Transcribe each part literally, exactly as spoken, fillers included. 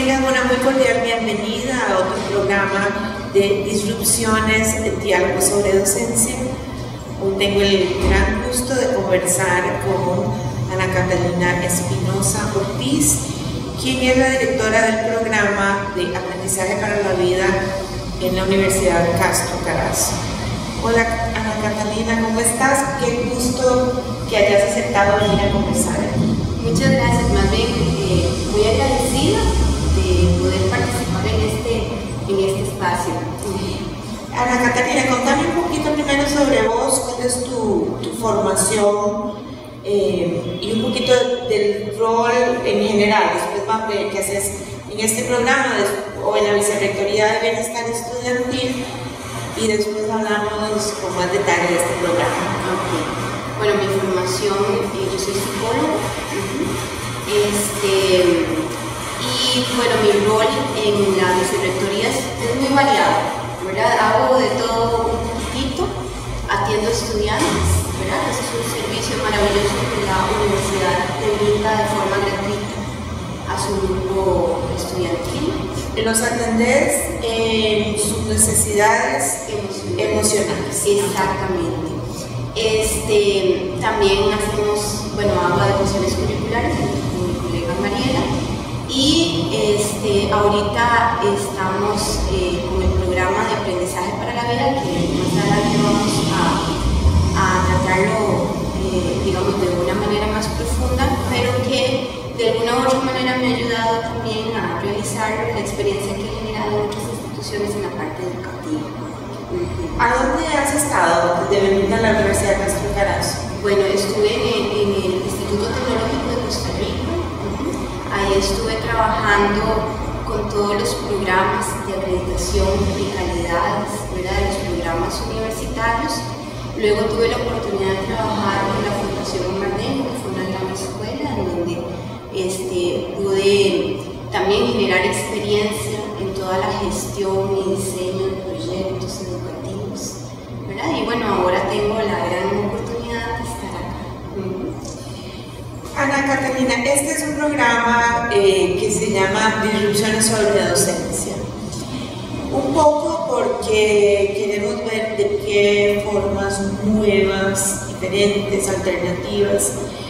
tengan una muy cordial bienvenida a otro programa de Disrupciones, de diálogo sobre docencia. Hoy tengo el gran gusto de conversar con Ana Catalina Espinosa Ortiz, quien es la directora del programa de Aprendizaje para la Vida en la Universidad Castro Carazo. Hola Ana Catalina, ¿cómo estás? Qué gusto que hayas aceptado venir a conversar. Muchas gracias, más bien eh, muy agradecida de poder participar en este, en este espacio. Ana Catalina, contame un poquito primero sobre vos, cuál es tu, tu formación eh, y un poquito del rol en general, después vamos a ver qué haces en este programa o en la Vicerrectoría de Bienestar Estudiantil y después hablamos con más detalle de este programa. Okay. Bueno, mi formación, eh, yo soy psicóloga, uh-huh. este, y bueno, mi rol en la Vicerrectoría es, es muy variado, ¿verdad? Hago de todo un poquitito, atiendo estudiantes, ¿verdad? Ese es un servicio maravilloso que la universidad te brinda de forma gratuita a su grupo estudiantil. Los atendés en sus necesidades emocionales. emocionales. Exactamente. Este, también hacemos, bueno, hago adecuaciones curriculares con mi colega Mariela y este, ahorita estamos eh, con el programa de aprendizaje para la vida que más adelante vamos a, a tratarlo, eh, digamos, de una manera más profunda, pero que de alguna u otra manera me ha ayudado también a realizar la experiencia que he generado en otras instituciones en la parte educativa. ¿A dónde has estado de venir a la Universidad Castro Carazo? Bueno, estuve en el, en el Instituto Tecnológico de Costa Rica. Ahí estuve trabajando con todos los programas de acreditación de calidad, ¿verdad? De los programas universitarios. Luego tuve la oportunidad de trabajar con la Fundación Marnell, que fue una gran escuela en donde Este, pude también generar experiencia en toda la gestión y diseño de proyectos educativos, ¿verdad? Y bueno, ahora tengo la gran oportunidad de estar acá. Uh-huh. Ana Catalina, este es un programa eh, que se llama Disrupciones sobre docencia. Un poco porque queremos ver de qué formas nuevas, diferentes, alternativas,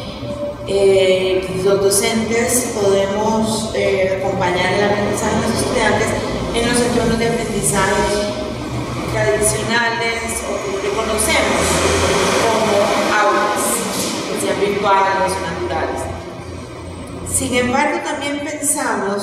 Eh, los docentes podemos eh, acompañar el aprendizaje de los estudiantes en los entornos de aprendizaje tradicionales o que conocemos como aulas, que sean virtuales o naturales. Sin embargo, también pensamos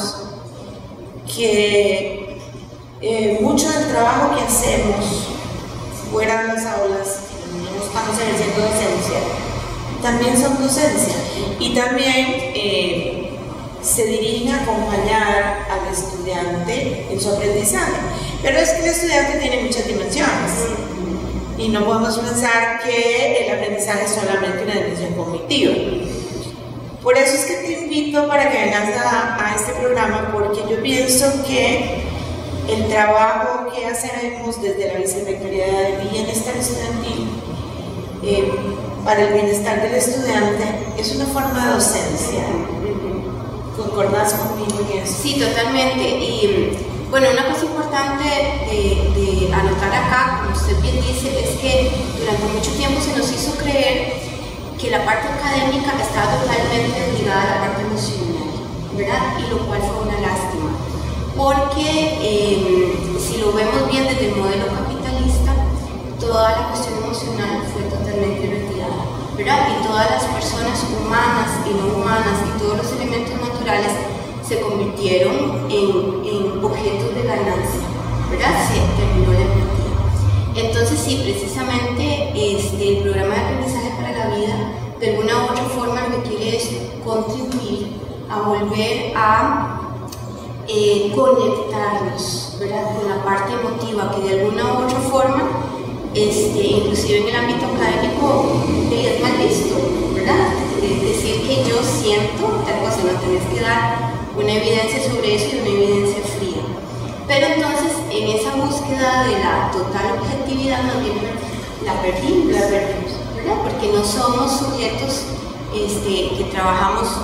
que eh, mucho del trabajo que hacemos fuera de las aulas, no estamos ejerciendo docencia, también son docencia y también eh, se dirigen a acompañar al estudiante en su aprendizaje. Pero es que el estudiante tiene muchas dimensiones y no podemos pensar que el aprendizaje es solamente una dimensión cognitiva. Por eso es que te invito para que vengas a, a este programa, porque yo pienso que el trabajo que hacemos desde la Vicerrectoría de Bienestar Estudiantil eh, para el bienestar del estudiante es una forma de docencia. ¿Concordás conmigo en eso? Sí, totalmente. Y bueno, una cosa importante de, de anotar acá, como usted bien dice, es que durante mucho tiempo se nos hizo creer que la parte académica estaba totalmente ligada a la parte emocional, ¿verdad? Y lo cual fue una lástima. Porque eh, si lo vemos bien desde el modelo capitalista, toda la cuestión emocional fue totalmente retirada, ¿verdad? Y todas las personas humanas y no humanas y todos los elementos naturales se convirtieron en, en objetos de ganancia, ¿verdad? Se terminó la empatía. Entonces sí, precisamente este, el programa de aprendizaje para la vida de alguna u otra forma lo que quiere es contribuir a volver a eh, conectarnos, ¿verdad? Con la parte emotiva que de alguna u otra forma Este, inclusive en el ámbito académico es mal visto, ¿verdad? Es decir, que yo siento tal cosa, no tenés que dar una evidencia sobre eso y una evidencia fría. Pero entonces, en esa búsqueda de la total objetividad, más bien la perdimos, la perdimos, ¿verdad? Porque no somos sujetos este, que trabajamos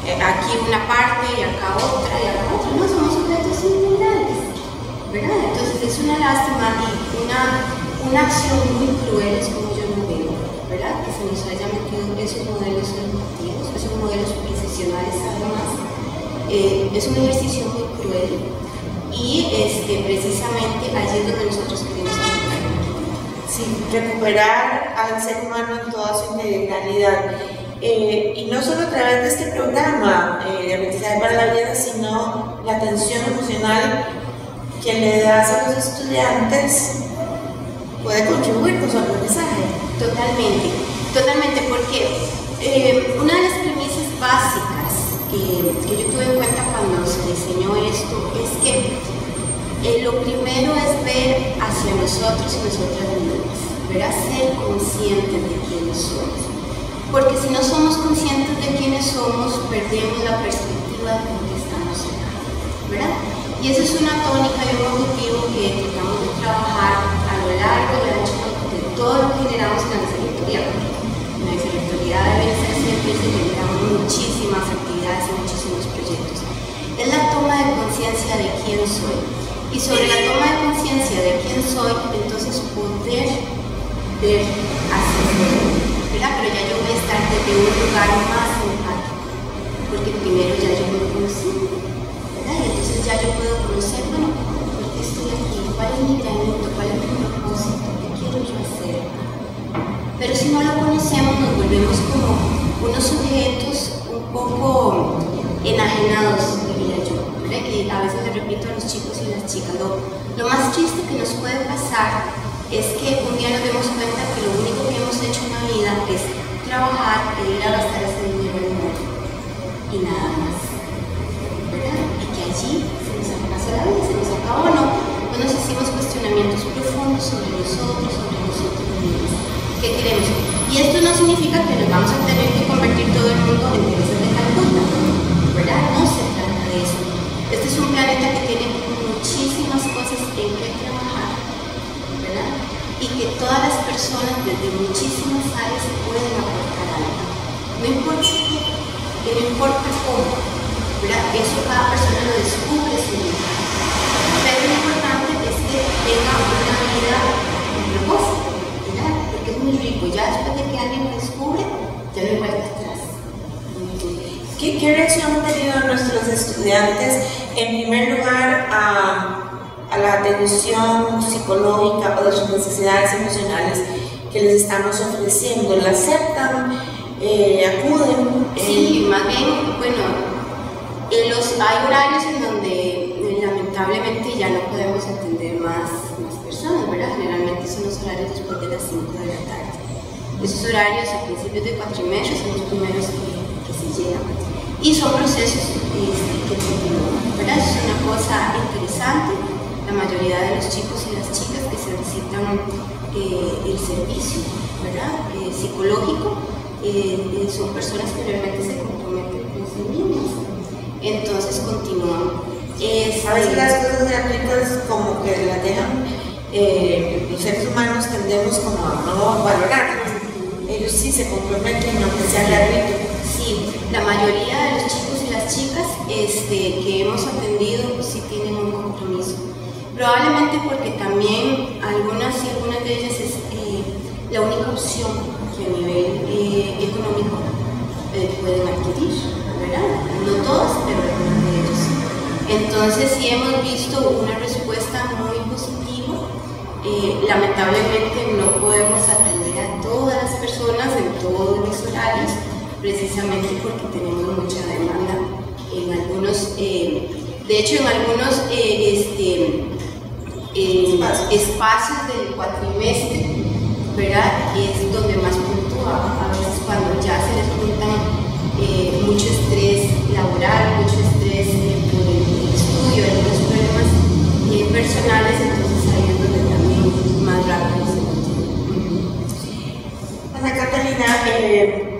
eh, aquí una parte y acá otra y acá otra, no, somos sujetos individuales, ¿verdad? Entonces es una lástima y una, una acción muy cruel, es como yo lo veo, ¿verdad? Que se nos haya metido esos modelos educativos, esos modelos profesionales además. Eh, es un ejercicio muy cruel y este, precisamente allí es donde nosotros queremos aplicar. Sí, recuperar al ser humano en toda su integralidad. Eh, y no solo a través de este programa eh, de aprendizaje para la vida, sino la atención emocional que le das a los estudiantes puede contribuir con su aprendizaje. Totalmente, totalmente, porque eh, una de las premisas básicas eh, que yo tuve en cuenta cuando se diseñó esto es que eh, lo primero es ver hacia nosotros y nosotras mismas, ver a ser conscientes de quiénes somos. Porque si no somos conscientes de quiénes somos, perdemos la perspectiva de lo que estamos acá, ¿verdad? Y esa es una tónica y un objetivo que tratamos de trabajar a lo largo y ancho de todo lo que generamos en la vicerrectoría. En la vicerrectoría deben ser siempre se generan muchísimas actividades y muchísimos proyectos. Es la toma de conciencia de quién soy. Y sobre la toma de conciencia de quién soy, entonces poder ver hacia afuera. ¿Verdad? Pero ya yo voy a estar desde un lugar más empático, porque primero ya yo me conocí, ¿verdad? Y entonces ya yo puedo conocer, bueno, ¿por qué estoy aquí? ¿Cuál es mi granito? ¿Cuál es mi propósito? ¿Qué quiero yo hacer? Pero si no lo conocemos, nos volvemos como unos sujetos un poco enajenados, diría yo, ¿verdad? Que a veces le repito a los chicos y las chicas, lo, lo más triste que nos puede pasar es que un día nos demos cuenta que lo único que hemos hecho en la vida es trabajar e ir a gastar ese dinero en el mundo y nada más, ¿verdad? Y que allí se nos acabó la vida, se nos acabó, no, no nos hicimos cuestionamientos profundos sobre nosotros, sobre nosotros mismos. ¿Qué queremos? Y esto no significa que nos vamos a tener que convertir todo el mundo en Teresa de Calcuta, ¿verdad? No se trata de eso. Este es un planeta que tiene muchísimas cosas en que trabajar, ¿verdad? Y que todas las personas desde muchísimas áreas pueden aportar algo. No importa qué, que no importa cómo, ¿verdad? Eso cada persona lo descubre su vida. Pero lo importante es que tenga una vida con propósito, ¿verdad? Porque es muy rico. Ya después de que alguien lo descubre, ya no hay vuelta atrás. ¿Qué, ¿Qué reacción han tenido nuestros estudiantes, en primer lugar, a a la atención psicológica o de sus necesidades emocionales que les estamos ofreciendo? ¿La aceptan? Eh, ¿Acuden? Sí, más bien, bueno, en los, hay horarios en donde lamentablemente ya no podemos atender más, más personas, ¿verdad? Generalmente son los horarios después de las cinco de la tarde. Esos horarios a principios de cuatrimestre son los primeros que, que se llegan. Y son procesos este, que continúan, ¿verdad? Es una cosa interesante. La mayoría de los chicos y las chicas que solicitan eh, el servicio, ¿verdad? Eh, psicológico eh, eh, son personas que realmente se comprometen con sí mismas, entonces continúan. Es, a veces las cosas gratuitas como que las dejan, eh, los seres humanos tendemos como a no valorarlas. Ellos sí se comprometen aunque sea gratuito. Sí, la mayoría de los chicos y las chicas este, que hemos atendido sí tienen un compromiso. Probablemente porque también algunas y algunas de ellas es eh, la única opción que a nivel eh, económico eh, pueden adquirir, ¿verdad? No todos, pero algunos de ellos. Entonces sí hemos visto una respuesta muy positiva. Eh, lamentablemente no podemos atender a todas las personas en todos los horarios, precisamente porque tenemos mucha demanda en algunos, eh, de hecho en algunos eh, este, Eh, espacios del cuatrimestre, ¿verdad? Es donde más puntúa. A veces cuando ya se les juntan eh, mucho estrés laboral, mucho estrés eh, por el estudio, algunos problemas eh, personales, entonces ahí es donde también más rápido se mantiene. Ana Catalina, eh,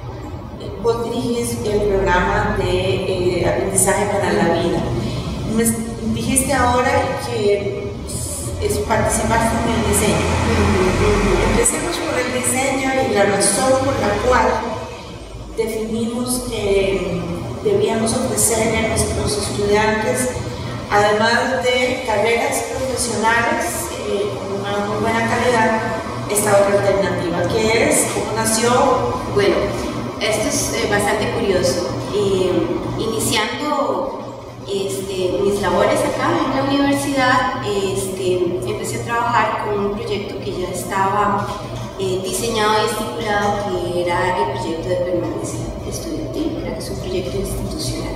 vos diriges el programa de eh, aprendizaje para la vida. Me dijiste ahora que es participaste en el diseño. Empecemos por el diseño y la razón por la cual definimos que debíamos ofrecerle a nuestros estudiantes, además de carreras profesionales eh, con una muy buena calidad, esta otra alternativa, que es cómo nació. Bueno, esto es eh, bastante curioso. Eh, iniciando este, mis labores acá en la universidad, este, empecé a trabajar con un proyecto que ya estaba eh, diseñado y estipulado, que era el proyecto de permanencia estudiantil, ¿verdad? Que es un proyecto institucional.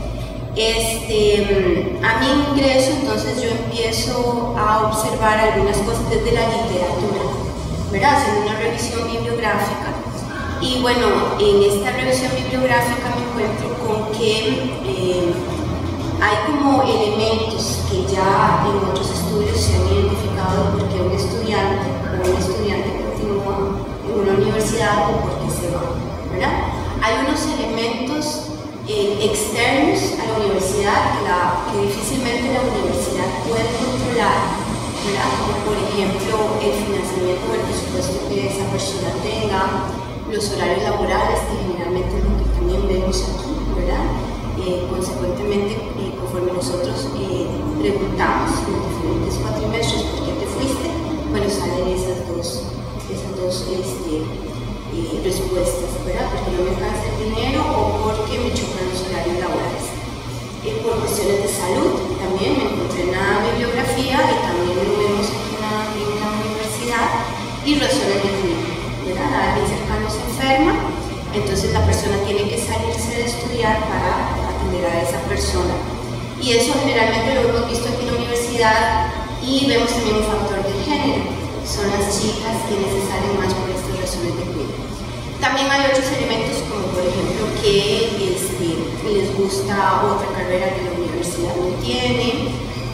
Este, a mi ingreso, entonces yo empiezo a observar algunas cosas desde la literatura, ¿verdad? Haciendo una revisión bibliográfica. Y bueno, en esta revisión bibliográfica me encuentro con que eh, hay como elementos que ya en otros estudios se han identificado porque un estudiante o un estudiante continúa en una universidad o porque se va, ¿verdad? Hay unos elementos eh, externos a la universidad que, la, que difícilmente la universidad puede controlar, ¿verdad? Como por ejemplo el financiamiento o el presupuesto que esa persona tenga, los horarios laborales, que generalmente es lo que también vemos aquí, ¿verdad? Eh, consecuentemente, eh, conforme nosotros eh, preguntamos en los diferentes cuatrimestres por qué te fuiste, bueno, salen esas dos, esas dos este, eh, respuestas, ¿verdad? Porque no me alcanza el dinero o porque me chocan los horarios laborales. Eh, por cuestiones de salud, también me encontré en la bibliografía y también lo vemos aquí en la, en la universidad, y razones de clima, ¿verdad? Alguien cercano se enferma, entonces la persona tiene que salirse de estudiar para atender a esa persona. Y eso generalmente lo hemos visto aquí en la universidad, y vemos también un factor de género. Son las chicas quienes se salen más por estas razones de cuidado. También hay otros elementos, como por ejemplo que este, les gusta otra carrera que la universidad no tiene,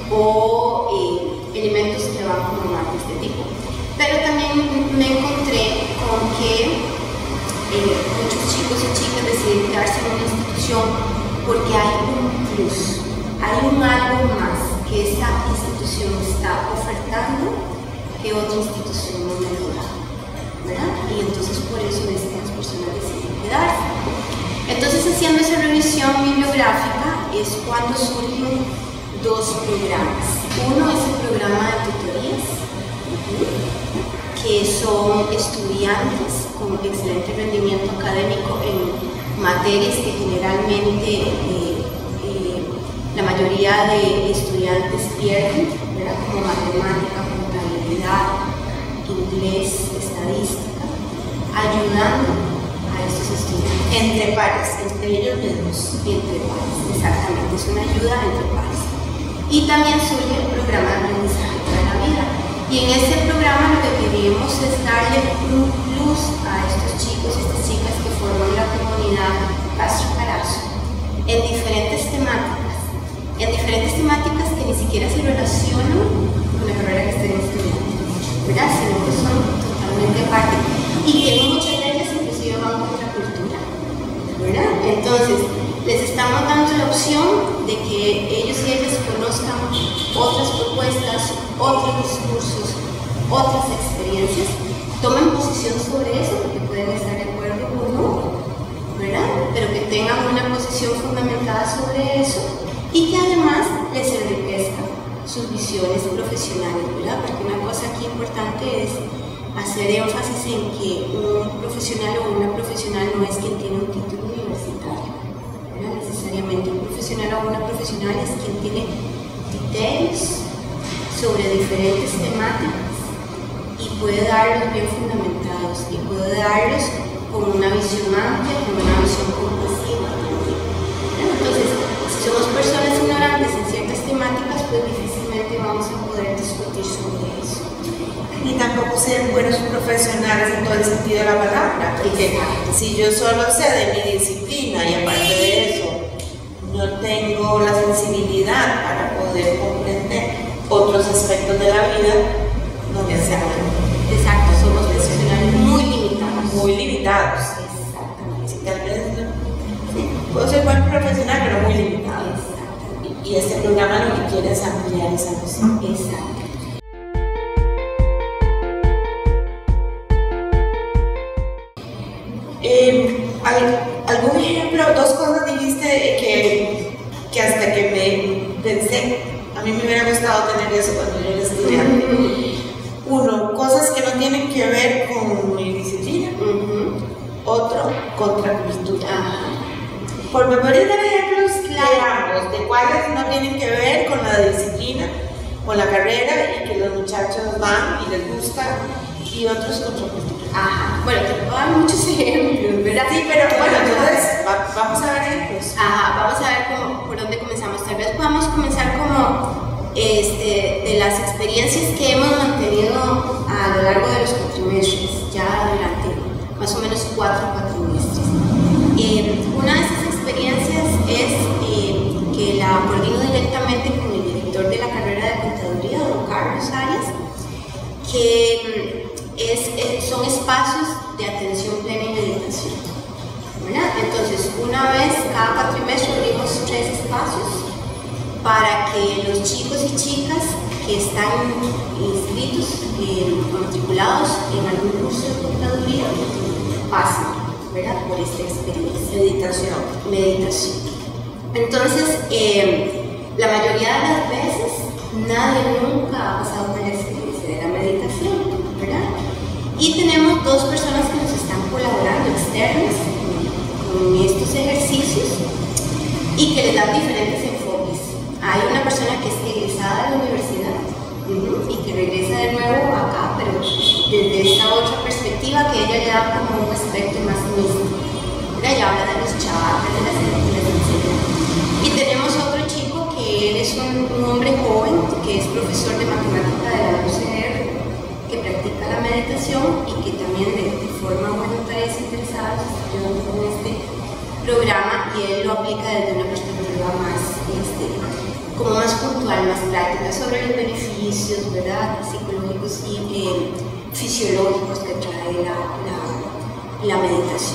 o eh, elementos que van como más de este tipo. Pero también me encontré con que eh, muchos chicos y chicas deciden quedarse en una institución porque hay un plus, hay un algo más que esa institución está ofertando que otra institución no me lo da, ¿verdad? Y entonces por eso estas personas deciden quedarse. Entonces, haciendo esa revisión bibliográfica es cuando surgen dos programas. Uno es el programa de tutorías, que son estudiantes con excelente rendimiento académico en materias que generalmente eh, eh, la mayoría de estudiantes pierden, ¿verdad? Como matemática, contabilidad, inglés, estadística, ayudando a estos estudiantes. Entre pares, entre ellos mismos. Entre pares, exactamente, es una ayuda entre pares. Y también surge el programa de aprendizaje para la vida. Y en este programa lo que queremos es darle un plus a estos chicos y estas chicas que forman la comunidad Castro Carazo en diferentes temáticas, en diferentes temáticas que ni siquiera se relacionan con la carrera que estén estudiando, ¿verdad? Sino que son totalmente aparte y que muchas de ellas inclusive van contra cultura, ¿verdad? Entonces, les estamos dando la opción de que ellos y ellas conozcan otras propuestas, otros discursos, otras experiencias, tomen posición sobre eso, porque pueden estar de acuerdo o no, ¿verdad? Pero que tengan una posición fundamentada sobre eso y que además les enriquezca sus visiones profesionales, ¿verdad? Porque una cosa aquí importante es hacer énfasis en que un profesional o una profesional no es quien tiene un título universitario, ¿verdad? Necesariamente un profesional o una profesional es quien tiene criterios sobre diferentes temáticas y puede darlos bien fundamentados y puede darlos con una visión amplia, con una visión compasiva. Entonces, si somos personas ignorantes en ciertas temáticas, pues difícilmente vamos a poder discutir sobre eso. Ni tampoco ser buenos profesionales en todo el sentido de la palabra, porque si yo solo sé de mi disciplina y aparte de eso no tengo la sensibilidad para poder comprender otros aspectos de la vida, no me hace nada. Exacto, somos profesionales muy limitados. Muy limitados. Exactamente. Sí, tal vez sí, puedo ser buen profesional, pero muy limitado. Exactamente. Y este programa lo que quiere es ampliar esa noción. Exacto. Eh, ¿Algún ejemplo? Dos cosas dijiste que, que hasta que me pensé, a mí me hubiera gustado tener eso cuando yo era estudiante. Uh-huh. Uno, cosas que no tienen que ver con mi disciplina. Uh-huh. Otro, contracultura. Uh-huh. Por me podrías dar ejemplos claros de ambos, de cuáles no tienen que ver con la disciplina, con la carrera y que los muchachos van y les gusta, y otros contracultura. Ajá. Bueno, te puedo dar muchos ejemplos, ¿verdad? Sí, pero bueno, entonces va, vamos a ver ejemplos. Ajá, vamos a ver cómo, por dónde comenzamos. Tal vez podamos comenzar como este, de las experiencias que hemos mantenido a lo largo de los cuatrimestres, ya durante más o menos cuatro cuatrimestres. Eh, una de esas experiencias es eh, que la coordino directamente con el director de la carrera de contaduría, don Carlos Arias, que Es, es, son espacios de atención plena y meditación, ¿verdad? Entonces, una vez cada cuatrimestre abrimos tres espacios para que los chicos y chicas que están inscritos, eh, matriculados en algún curso de contaduría, pasen, ¿verdad? Por esta experiencia. Meditación. Meditación. Entonces, eh, la mayoría de las veces, nadie nunca ha pasado por la experiencia de la meditación, ¿verdad? Y tenemos dos personas que nos están colaborando, externas, con estos ejercicios y que les dan diferentes enfoques. Hay una persona que es egresada de la universidad uh-huh, y que regresa de nuevo acá, pero desde esta otra perspectiva que ella le da como un aspecto más místico. Ella habla de los chakras, de las energías, etcétera. Y tenemos otro chico que él es un, un hombre joven que es profesor de matemática de la U C R, que practica la meditación y que también de, de forma voluntaria y interesada se está ayudando con este programa, y él lo aplica desde una perspectiva más, este, como más puntual, más práctica, sobre los beneficios, ¿verdad?, psicológicos y eh, fisiológicos que trae la, la, la meditación.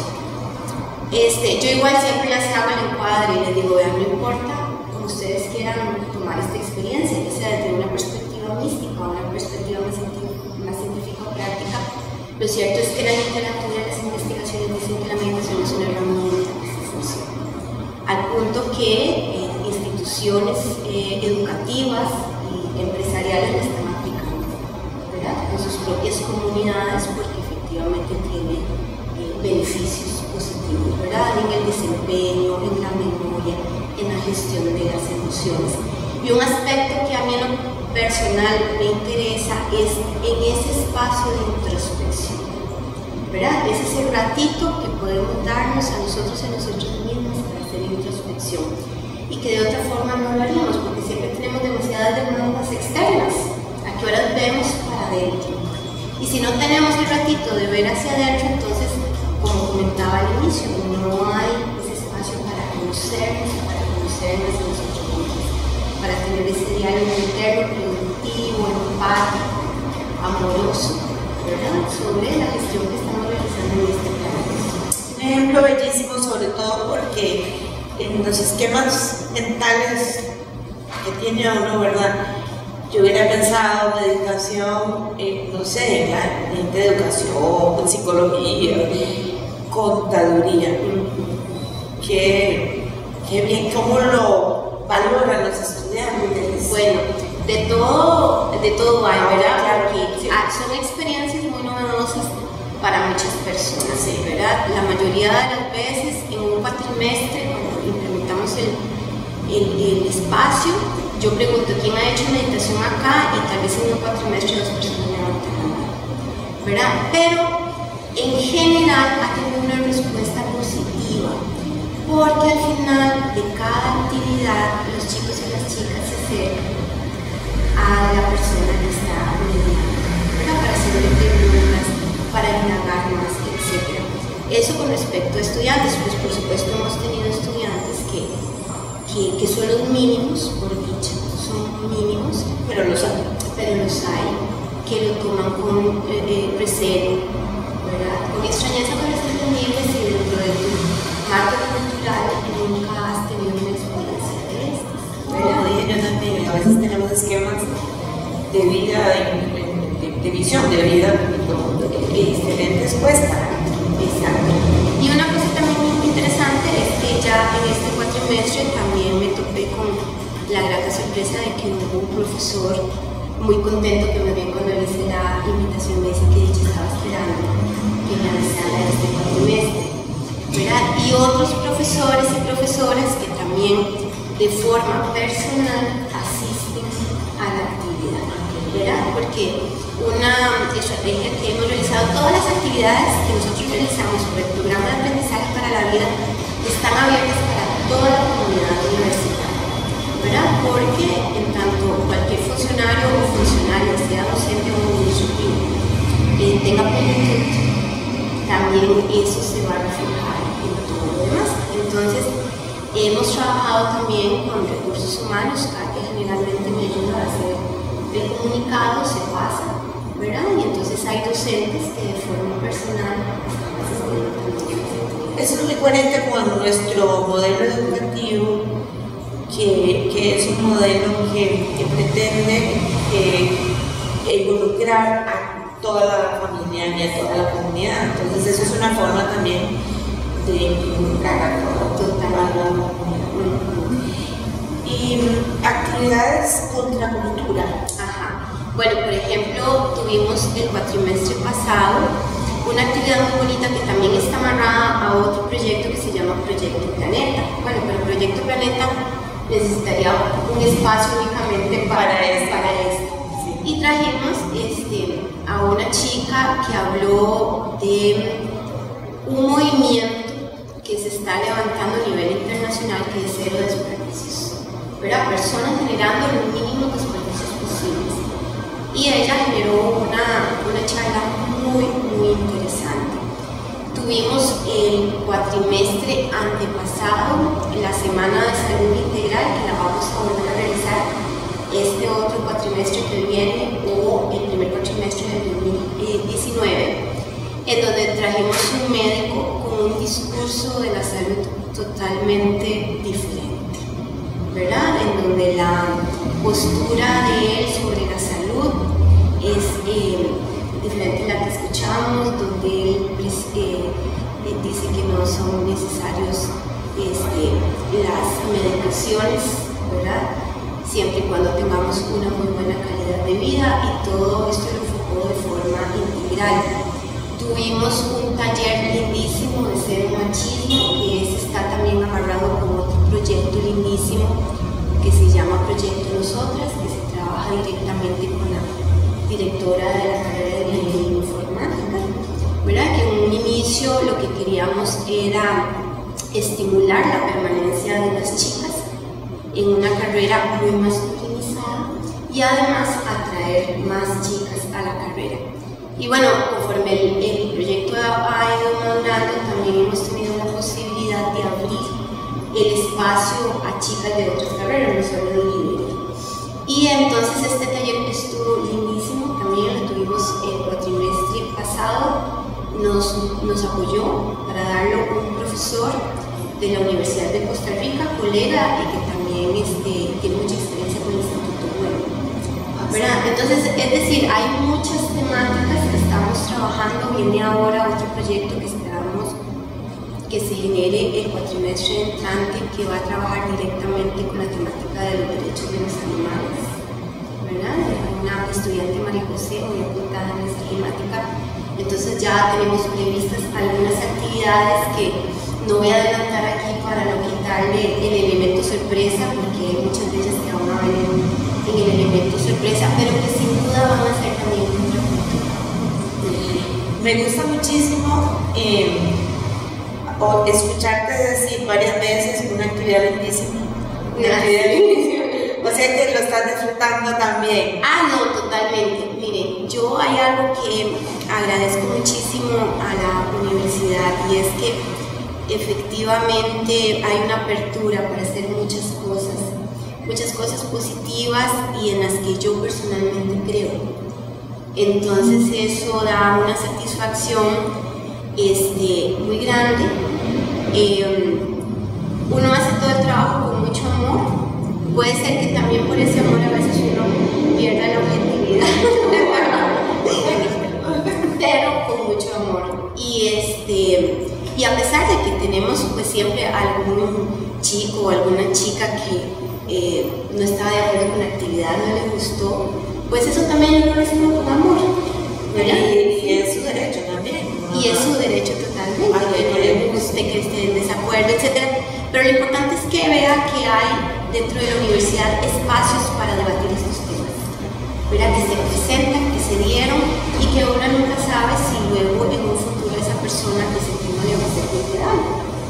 Este, yo igual siempre les hago el encuadre y les digo, vean, no importa como ustedes quieran tomar esta experiencia, que sea desde una perspectiva mística o una perspectiva más científica, práctica, lo cierto es que la literatura y las investigaciones dicen que la meditación es una herramienta que se funciona, al punto que eh, instituciones eh, educativas y empresariales la están aplicando, ¿verdad?, en sus propias comunidades, porque efectivamente tiene eh, beneficios positivos, ¿verdad?, en el desempeño, en la memoria, en la gestión de las emociones. Y un aspecto que a mí en lo personal me interesa es en ese espacio de introspección, ¿verdad? Es ese ratito que podemos darnos a nosotros y a nosotros mismos para hacer introspección, y que de otra forma no lo haríamos, porque siempre tenemos demasiadas demandas externas. ¿A qué horas vemos para adentro? Y si no tenemos el ratito de ver hacia adentro, entonces, como comentaba al inicio, no hay ese espacio para conocernos, para conocernos a nosotros mismos, para tener ese diálogo interno, preventivo, empático, amoroso, ¿verdad?, sobre la gestión que estamos realizando en este plan. Un ejemplo bellísimo, sobre todo porque en los esquemas mentales que tiene uno, ¿verdad? Yo hubiera pensado meditación, eh, no sé, en la de educación, en psicología, contaduría. Qué, qué bien, cómo lo valoran los estudiantes. Bueno, de todo, de todo hay, ¿verdad? Claro, porque sí. Son experiencias muy novedosas para muchas personas, ¿sí? ¿Verdad? La mayoría de las veces en un cuatrimestre, cuando implementamos el, el, el espacio, yo pregunto quién ha hecho meditación acá, y tal vez en un cuatrimestre dos personas levantan la mano, ¿verdad? Pero en general ha tenido una respuesta positiva, porque al final de cada actividad los chicos y las chicas se acercan a la persona que está meditando, ¿verdad?, para hacerle preguntas, para indagar más, etcétera. Eso con respecto a estudiantes, pues por supuesto hemos tenido estudiantes que, que, que son los mínimos, por dicho, son mínimos, Pero los hay. pero los hay, que lo toman con eh, eh, recelo, ¿verdad?, con extrañeza, pero es entendible si dentro de tu marco cultural nunca has tenido una experiencia de estas, ¿verdad? Como dije yo también, a veces tenemos esquemas de vida, de, de, de visión de vida, de diferentes puestas. Exacto. Y la grata sorpresa de que hubo un profesor muy contento que me vio cuando le hice la invitación, me dice que ella estaba esperando que me avisara este cuatrimestre, ¿verdad? Y otros profesores y profesoras que también de forma personal asisten a la actividad, ¿verdad? Porque una estrategia que hemos realizado, todas las actividades que nosotros realizamos por el programa de aprendizaje para la vida están abiertas para toda la comunidad universitaria, ¿verdad? Porque en tanto cualquier funcionario o funcionaria, sea docente o administrativo, eh, tenga plenitud, también eso se va a reflejar en todo lo demás. Entonces, hemos trabajado también con recursos humanos, que generalmente me ayuda a hacer el comunicado, se pasa, ¿verdad? Y entonces hay docentes que de forma personal están asistiendo también. Eso es muy coherente con nuestro modelo educativo, que, que es un modelo que, que pretende eh, involucrar a toda la familia y a toda la comunidad. Entonces eso es una forma también de involucrar a toda la comunidad. Y actividades contra cultura. Ajá. Bueno, por ejemplo, tuvimos el cuatrimestre pasado una actividad muy bonita que también está amarrada a otro proyecto que se llama Proyecto Planeta. Bueno, pero Proyecto Planeta necesitaría un espacio únicamente para, para esto. Para esto. Sí. Y trajimos este, a una chica que habló de un movimiento que se está levantando a nivel internacional, que es cero desperdicios, ¿verdad? Personas generando los mínimos desperdicios posibles. Y ella generó una, una charla muy, muy interesante. Tuvimos el cuatrimestre antepasado, la Semana de Salud Integral, que la vamos a volver a realizar este otro cuatrimestre que viene, o el primer cuatrimestre del dos mil diecinueve, en donde trajimos un médico con un discurso de la salud totalmente diferente, ¿verdad? En donde la postura de él sobre la salud es eh, diferente a la que escuchamos, donde él eh, dice que no son necesarios este, las medicaciones, ¿verdad? Siempre y cuando tengamos una muy buena calidad de vida, y todo esto lo enfocó de forma integral. Tuvimos un taller lindísimo de cero machismo, que ese está también amarrado con otro proyecto lindísimo que se llama Proyecto Nosotras, que se trabaja directamente con la directora de la carrera de Ingeniería Informática, ¿verdad? Que en un inicio lo que queríamos era estimular la permanencia de las chicas en una carrera muy masculinizada y además atraer más chicas a la carrera. Y bueno, conforme el, el proyecto ha ido madurando, también hemos tenido la posibilidad de abrir el espacio a chicas de otras carreras, no solo de ingeniería. Y entonces este taller estuvo lindísimo, también lo tuvimos el cuatrimestre pasado, nos, nos apoyó para darlo un profesor de la Universidad de Costa Rica, colega, y que también este, tiene mucha experiencia con el Instituto Bueno. ¿Verdad? Entonces, es decir, hay muchas temáticas que estamos trabajando. Viene ahora otro proyecto que esperamos que se genere el cuatrimestre entrante, que va a trabajar directamente con la temática de los derechos de los animales, ¿verdad? Una estudiante, María José, muy apuntada en esa temática. Entonces ya tenemos previstas algunas actividades que no voy a adelantar aquí para no quitarle el elemento sorpresa, porque hay muchas de ellas que van a venir en el elemento sorpresa, pero que sin duda van a ser también contracultura. Me gusta muchísimo eh, escucharte decir varias veces una actividad lindísima. Una actividad lindísima. O sea que lo estás disfrutando también. Ah, no, totalmente. Miren, yo hay algo que agradezco muchísimo a la universidad, y es que efectivamente hay una apertura para hacer muchas cosas, muchas cosas positivas y en las que yo personalmente creo. Entonces eso da una satisfacción este, muy grande. Eh, uno hace todo el trabajo con mucho amor. Puede ser que también por ese amor a veces uno pierda la objetividad, pero con mucho amor. Y este Y a pesar de que tenemos pues siempre algún chico o alguna chica que eh, no estaba de acuerdo con la actividad, no le gustó, pues eso también yo lo recibo con amor, ¿verdad? Y, y es su derecho también, ¿no? Y es su derecho totalmente, ah, que no le guste, que esté en desacuerdo, etcétera. Pero lo importante es que vea que hay dentro de la universidad espacios para debatir estos temas, ¿verdad? Que se presentan, que se dieron y que uno nunca sabe si luego en un futuro esa persona que se tema le va a servir de algo.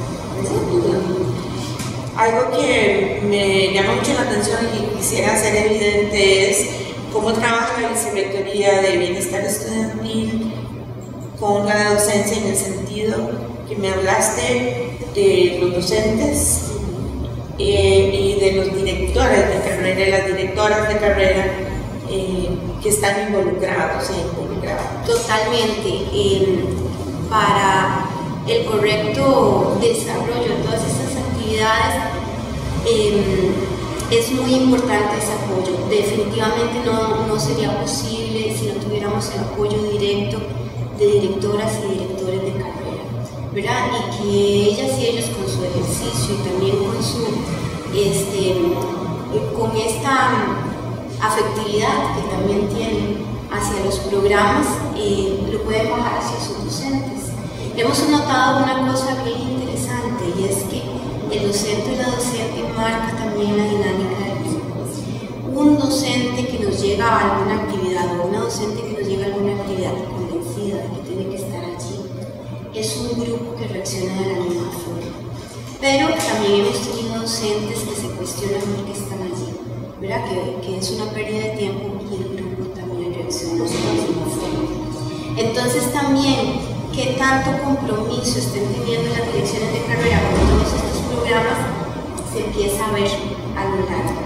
Algo que me llama mucho la atención y que quisiera hacer evidente es cómo trabaja la Vicerrectoría de Bienestar Estudiantil con la docencia, en el sentido que me hablaste de los docentes eh, y de los directores de carrera y las directoras de carrera eh, que están involucrados e involucradas. Totalmente. Eh, para el correcto desarrollo de todas estas actividades eh, es muy importante ese apoyo. Definitivamente no, no sería posible si no tuviéramos el apoyo directo de directoras y directores de carrera, ¿verdad? Y que ellas y ellos con su ejercicio y también con su este, con esta afectividad que también tienen hacia los programas, eh, lo pueden bajar hacia sus docentes. Hemos notado una cosa bien interesante, y es que el docente y la docente marca también la dinámica del grupo. Un docente que nos llega a alguna actividad o una docente que nos llega a alguna actividad convencida de que tiene que estar allí, es un grupo que reacciona de la misma forma. Pero también hemos tenido docentes que se cuestionan por qué están allí, ¿verdad? Que, que es una pérdida de tiempo y el grupo también reacciona de la misma forma. Entonces también, qué tanto compromiso estén teniendo las direcciones de carrera con todos estos programas, se empieza a ver a lo largo.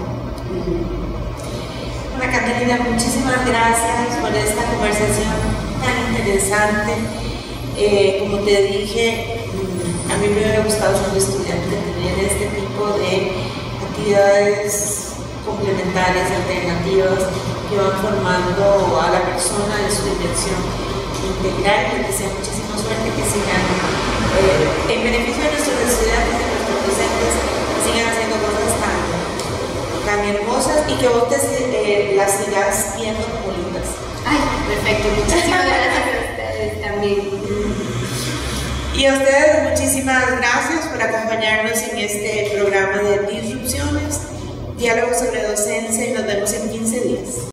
Bueno, Catalina, muchísimas gracias por esta conversación tan interesante. Eh, como te dije, a mí me hubiera gustado ser estudiante tener este tipo de actividades complementarias, alternativas, que van formando a la persona en su dirección integral. Y que sea muchísima suerte, que sigan eh, en beneficio de nuestros estudiantes, de nuestros docentes, que sigan haciendo cosas tan, tan hermosas y que vos te, eh, las sigas viendo como lindas. Ay, perfecto, muchísimas gracias a ustedes también. Y a ustedes muchísimas gracias por acompañarnos en este programa de Disrupciones, diálogo sobre docencia, y nos vemos en quince días.